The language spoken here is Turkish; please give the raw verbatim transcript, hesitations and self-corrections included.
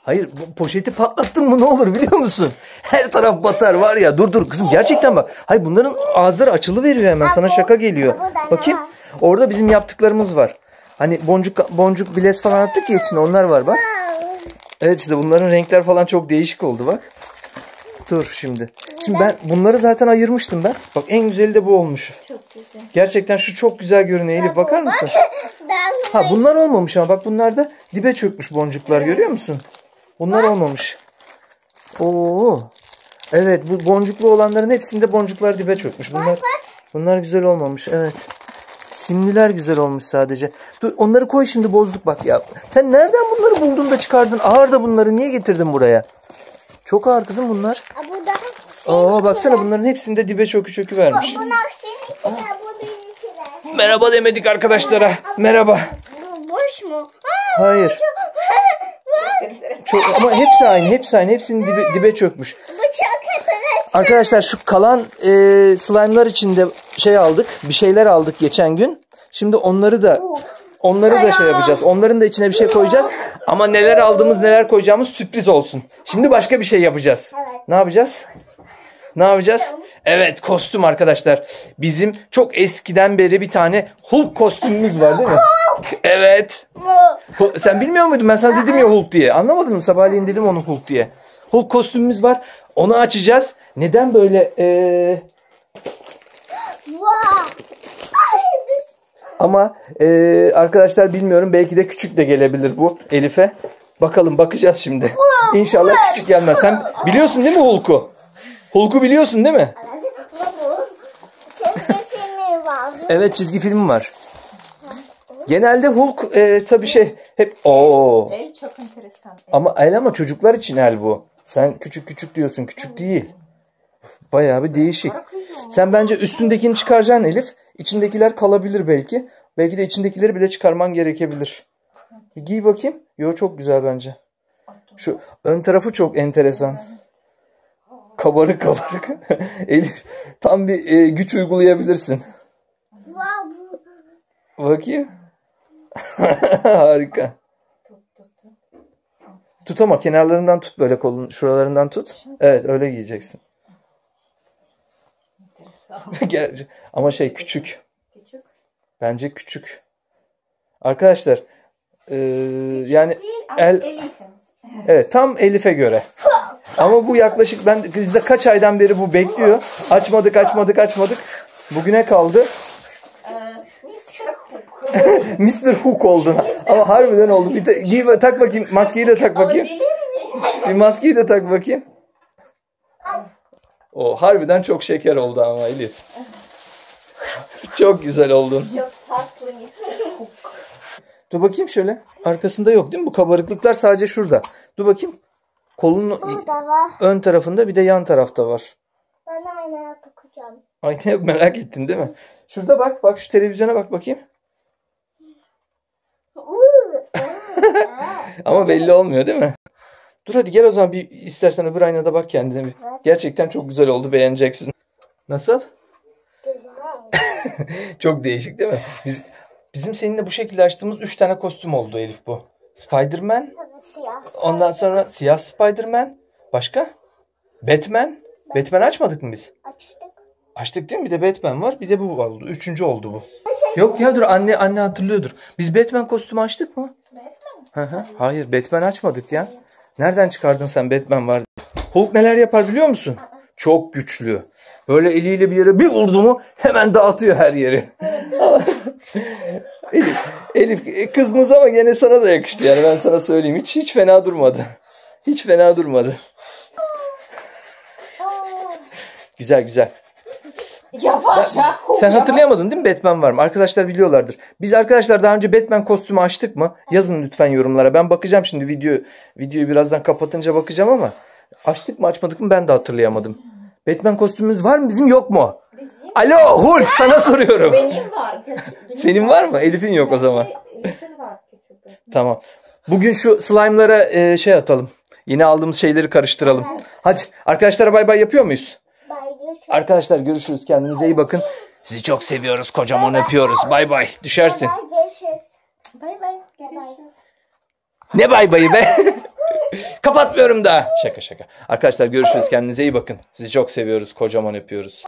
Hayır, bu poşeti patlattın mı ne olur biliyor musun? Her taraf batar var ya. Dur dur kızım, gerçekten bak. Hayır, bunların ağızları açılı veriyor hemen. Sana şaka geliyor. Bakayım. Orada bizim yaptıklarımız var. Hani boncuk boncuk biles falan attık ya içine, onlar var bak. Evet işte bunların renkler falan çok değişik oldu bak. Dur şimdi. Şimdi ben bunları zaten ayırmıştım ben. Bak en güzeli de bu olmuş. Çok güzel. Gerçekten şu çok güzel görünüyor Elif, bakar mısın? Ha bunlar olmamış ama bak bunlar da dibe çökmüş boncuklar, görüyor musun? Bunlar olmamış. Oo. Evet, bu boncuklu olanların hepsinde boncuklar dibe çökmüş. Bunlar bunlar güzel olmamış. Evet. Simliler güzel olmuş sadece. Dur onları koy şimdi, bozduk bak ya. Sen nereden bunları buldun da çıkardın? Ağır da bunları niye getirdin buraya? Çok ağır kızım bunlar. Oo baksana, bunların hepsinde dibe çökü çökü vermiş. Merhaba demedik arkadaşlara. Merhaba. Boş mu? Hayır. Çok, ama hepsi aynı, hepsi aynı. Hepsinin dibe, dibe çökmüş. Arkadaşlar şu kalan e, slime'lar içinde şey aldık, bir şeyler aldık geçen gün. Şimdi onları da onları da şey yapacağız. Onların da içine bir şey koyacağız. Ama neler aldığımız, neler koyacağımız sürpriz olsun. Şimdi başka bir şey yapacağız. Ne yapacağız? Ne yapacağız? Evet, kostüm arkadaşlar. Bizim çok eskiden beri bir tane Hulk kostümümüz var değil mi? Evet. Sen bilmiyor muydun? Ben sana dedim ya Hulk diye. Anlamadın mı? Sabahleyin dedim onu Hulk diye. Hulk kostümümüz var. Onu açacağız. Neden böyle ee... ama ee, arkadaşlar bilmiyorum, belki de küçük de gelebilir bu Elif'e. Bakalım, bakacağız şimdi. İnşallah küçük gelmez. Sen biliyorsun değil mi Hulk'u? Hulk'u biliyorsun değil mi? Çizgi filmi var. Evet, çizgi film var. Genelde Hulk e, tabii şey hep o. El çok enteresan. Ama el ama çocuklar için el bu. Sen küçük küçük diyorsun, küçük değil. Bayağı bir değişik. Sen bence üstündekini çıkaracaksın Elif. İçindekiler kalabilir belki. Belki de içindekileri bile çıkarman gerekebilir. Bir giy bakayım. Yo, çok güzel bence. Şu ön tarafı çok enteresan. Kabarık kabarık. Elif tam bir e, güç uygulayabilirsin. Bakayım. Harika. Tut ama kenarlarından tut, böyle kolun şuralarından tut. Evet, öyle giyeceksin. Gel. Ama şey küçük. Küçük. Bence küçük. Arkadaşlar e, yani el, evet tam Elif'e göre. Ama bu yaklaşık, ben bizde kaç aydan beri bu bekliyor. Açmadık açmadık açmadık. Bugüne kaldı. mister Hook oldun. Ama harbiden oldu. Bir de, giy, tak bakayım. Maskeyi de tak bakayım. Bir maskeyi de tak bakayım. O harbiden çok şeker oldu ama Elif. Çok güzel oldun. Çok tatlı mister Hook. Dur bakayım şöyle. Arkasında yok değil mi? Bu kabarıklıklar sadece şurada. Dur bakayım. Kolunun ön tarafında, bir de yan tarafta var. Ben aynaya bakacağım. Aynaya merak ettin değil mi? Şurada bak. Bak şu televizyona bak bakayım. Ama belli olmuyor değil mi? Dur hadi gel o zaman, bir istersen öbür aynada bak kendine bir. Gerçekten çok güzel oldu, beğeneceksin. Nasıl? Güzel. Çok değişik değil mi? Biz, bizim seninle bu şekilde açtığımız üç tane kostüm oldu Elif bu. Spider-Man. Siyah. Ondan sonra siyah Spider-Man. Başka? Batman. Batman açmadık mı biz? Açtık. Açtık değil mi? Bir de Batman var. Bir de bu oldu. Üçüncü oldu bu. Yok ya, dur anne anne hatırlıyordur. Biz Batman kostümü açtık mı? Batman? Hı hı. Hayır, Batman açmadık ya. Nereden çıkardın sen Batman var? Hulk neler yapar biliyor musun? Çok güçlü. Böyle eliyle bir yere bir vurdu mu hemen dağıtıyor her yeri. Elif, Elif kızmız ama gene sana da yakıştı yani, ben sana söyleyeyim. Hiç hiç fena durmadı. Hiç fena durmadı. Güzel güzel. Yavaş ya. Sen hatırlayamadın değil mi Batman var mı? Arkadaşlar biliyorlardır. Biz arkadaşlar daha önce Batman kostümü açtık mı? Yazın lütfen yorumlara. Ben bakacağım şimdi, video videoyu birazdan kapatınca bakacağım ama açtık mı açmadık mı ben de hatırlayamadım. Batman kostümümüz var mı bizim, yok mu? Bizim. Alo Hulk, sana soruyorum. Benim var. Benim Senin var mı? Elif'in yok o zaman. Elif'in var. Tamam. Bugün şu slime'lara e, şey atalım. Yine aldığımız şeyleri karıştıralım. Hadi arkadaşlara bay bay yapıyor muyuz? Arkadaşlar görüşürüz. Kendinize iyi bakın. Sizi çok seviyoruz. Kocaman öpüyoruz. Bay bay. Düşersin. Görüşürüz. Bay bay. Görüşürüz. Ne bay bayı be? Kapatmıyorum da. Şaka şaka. Arkadaşlar görüşürüz. Kendinize iyi bakın. Sizi çok seviyoruz. Kocaman öpüyoruz.